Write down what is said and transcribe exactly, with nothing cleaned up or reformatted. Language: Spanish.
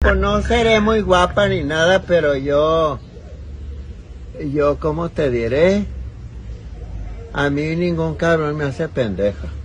Pues no seré muy guapa ni nada, pero yo, yo, ¿cómo te diré? A mí ningún cabrón me hace pendeja.